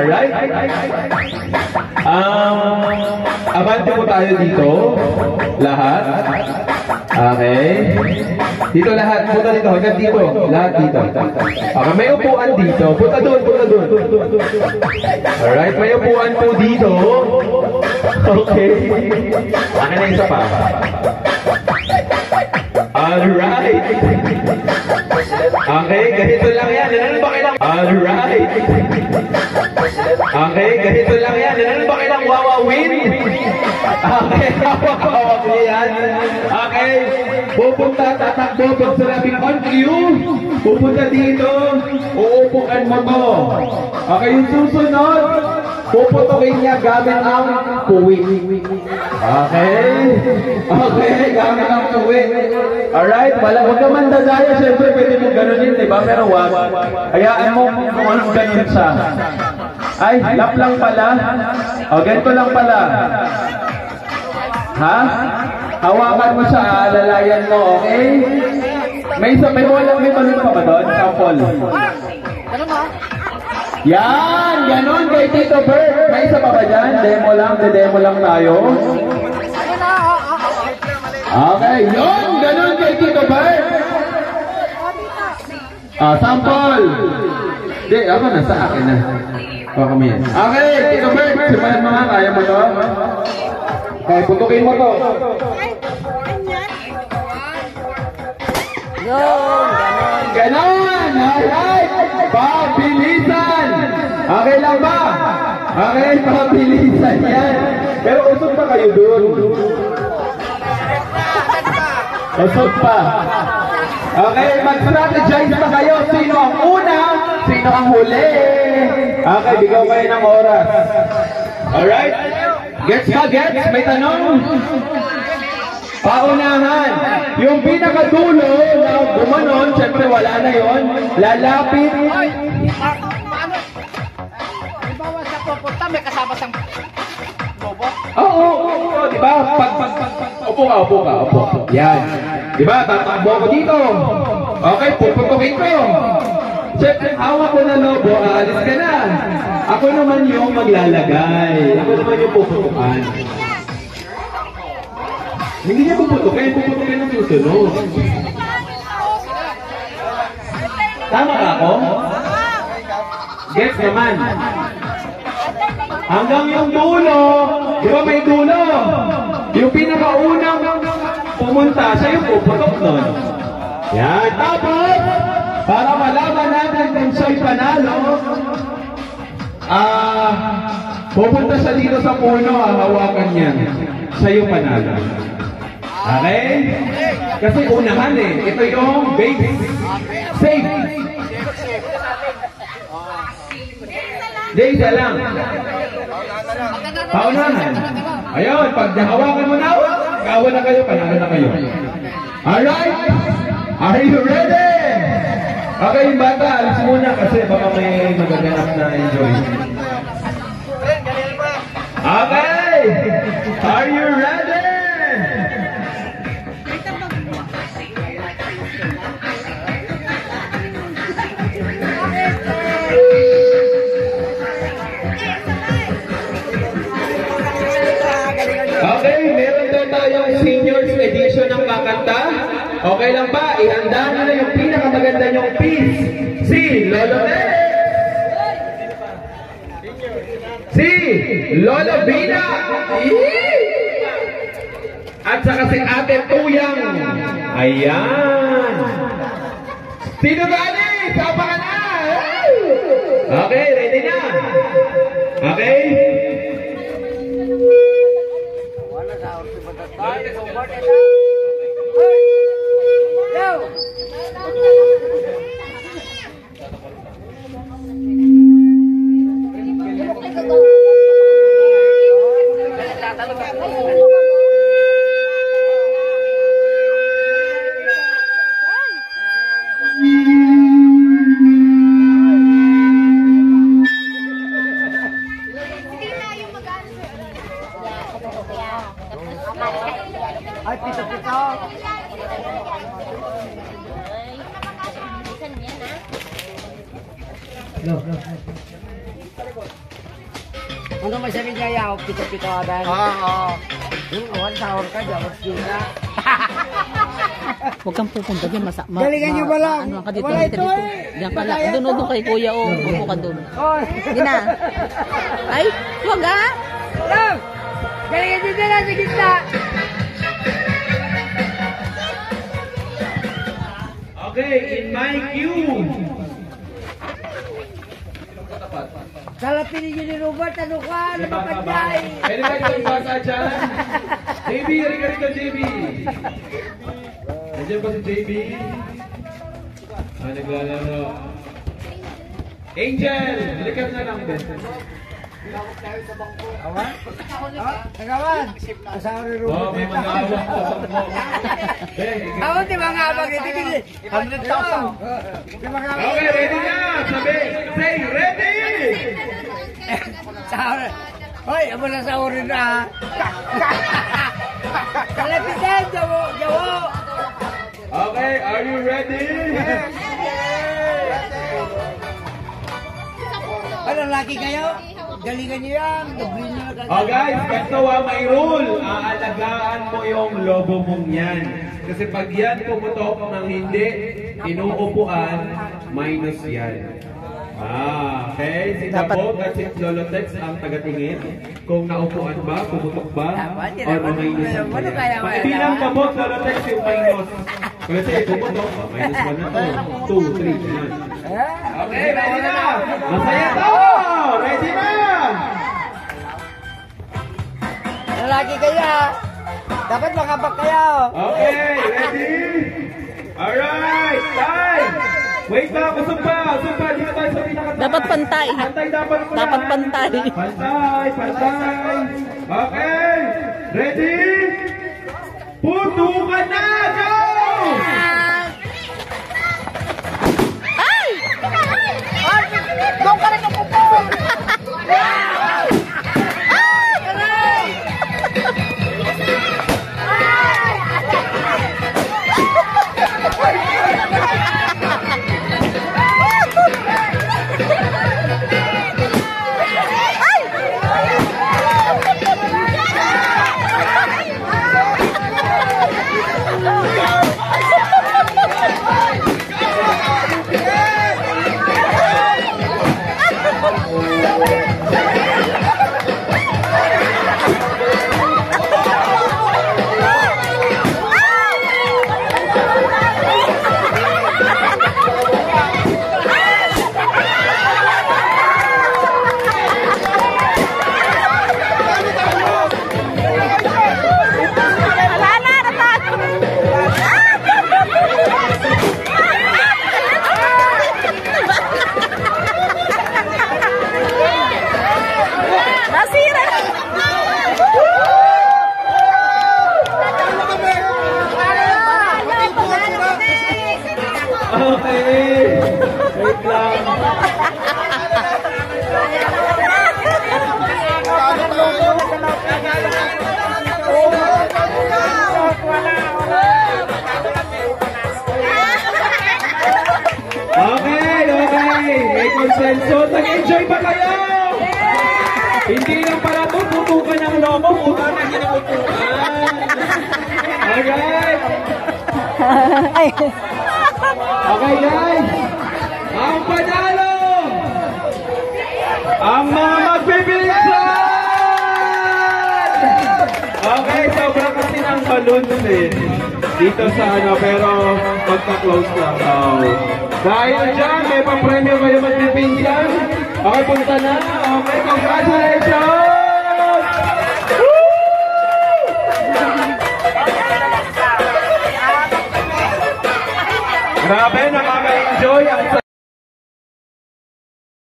Alright? Abante po tayo dito. Lahat. Okay. Dito lahat. Punta dito. Hanggang dito. Lahat dito. Okay, may upuan dito. Punta doon. Alright, may upuan po dito. Okay. Akin na isa pa. Alright. Okay, ganito lang yan. Ano ba kailang? Alright. Okay, ganito lang yan. Ano ba kailang wawawin? Okay, wawawin yan. Okay, pupunta, tatakbo. Pag sinabing on cue, pupunta dito, uupukan mo to. Okay, yung susunod, puputukin niya gamit ang puwit. Okay? Okay, gamit ang puwit. Alright, huwag ka man dadaya. Siyempre, pwede mo ganunin, diba? Pero wag. Hayaan mo kung anong ganun siya. Ay, lap lang pala. O, ganito lang pala. Ha? Hawakan mo siya, alalayan mo, okay? May balon pa ba doon? Sample. Yan! Ganon kay Tito Bert. May isa pa ba dyan? Demo lang tayo. Okay, yun! Ganon kay Tito Bert. Sample. Hindi, ako na sa akin na. O, kami yan. Okay, Tito Bert. Simulan mo nga, kaya mo to. Okay, putukin mo to. Ganon! Alright! Pabilisan! Okay lang ba? Okay, pabilisan yan. Pero usog pa kayo doon. Usog pa. Okay, mag-strategize pa kayo. Sino ang una? Sino ang huli? Okay, bigaw kayo ng oras. Alright? Gets ka, gets? May tanong? Paunahan. Yung pinakadulo na gumanon, syempre wala na yon. Lalapit. Halimbawa sa pupunta, may kasama sang lobo? Oo, diba? Upo ka. Yan. Diba? Tatakbo ako dito. Okay, puputukin ko. Siyempre, hawak ko na lobo, aalis ka na. Ako naman yung maglalagay. Ako naman yung puputukan. Hindi niya puputukin ng susunod. Tama ka ako? Gets naman. Hanggang yung dulo, di ba may dulo? Yung pinakaunang pumunta, siya yung puputok nun. Yan. Tapos, para malaman natin kung siya'y panalo, pupunta siya dito sa puno, hawakan niya. Siya yung panalo. Okay? Kasi unahan eh. Ito yung base. Safe. Isa lang. Paunahan. Ayun, pag hawakan mo na, gawa na kayo, panalo na kayo. Alright? Are you ready? Okay, yung bata, alis muna kasi baka may magaganap na enjoy. Okay! Are you ready? Okay, meron daw tayong seniors edition ng kakanta. Okay lang ba? Ihanda nyo na yung pinakamaganda nyong piece. Si Lolo Bes! Si Lolo Bina! At saka si Ate Tuyang. Ayan! Sino gani? Sapa ka na! Okay, ready na? Okay? Ay, pito-pito. No. Ano may sabi niya yaw, pito-pito adan. Oo. Yung awan sahur ka, jawab juga. Huwag kang pupunta dyan. Galingan niyo ba lang? Ano ka dito? Wala ito dito. eh. Diyan ka lang. Doon kay kuya. Upo ka doon. Oy. Hindi na. Ay, huwag ah. Lang. Galingan niyo dyan sa gitna. Okay, in my queue. Salapin niyo ni Robert, ano ka? Ano ba panday? Pwede ba itong basa dyan? JB, halika rito, JB. Nandiyan ba si JB? Naglalaro. Angel, halika na lang din. Awan? Nagawan? Asawa ni Robert. May mag-aawak ko sa mo. Awan, di ba nga ba? 100,000. Di ba nga ba? Okay, ready na! Sabi, say ready! Sahur. Hoy, amo na sahurin na. Salapin din, jawo. Okay, are you ready? Ano, laki kayo? Galingan niyo yan. Doblin niyo na Oh guys, ganito may rule. Aalagaan mo yung lobo mong yan. Kasi pag yan pumutok ng hindi, inuupuan, minus yan. Okay. Si Dabog at si Lolotex ang tagatingin. Kung naupuan ba, pumutok ba, or minus yan. Pakibilang Dabog, Lolotex yung minus. Kasi pumutok, minus 1 na 2, 3, yan. Okay, ready na! Masaya to! Ready na! Lalaki kayo. Dapat makabak kayo. Okay, ready? Alright, time! Wait lang, usog pa! Dito tayo sa pinakataas. Dapat pantay. Pantay dapat muna. Dapat pantay. Pantay. Okay, ready? Putukan na! Go! Doon ka rin ang pupo. Okay. Wait lang. Okay. May consensus. Nag-enjoy ba kayo? Hindi lang pala ito, putukan ng lobo, puta na ginuputukan. Alright. Okay guys, ang panalo, ang mga magbibilisan! Okay, sobrang kasi ng balloons dito sa ano, pero magka-close lang. Dahil dyan, may pa-premyo kayo magbibilisan. Okay, punta na. Okay, congratulations! Grabe, nakaka-enjoy ang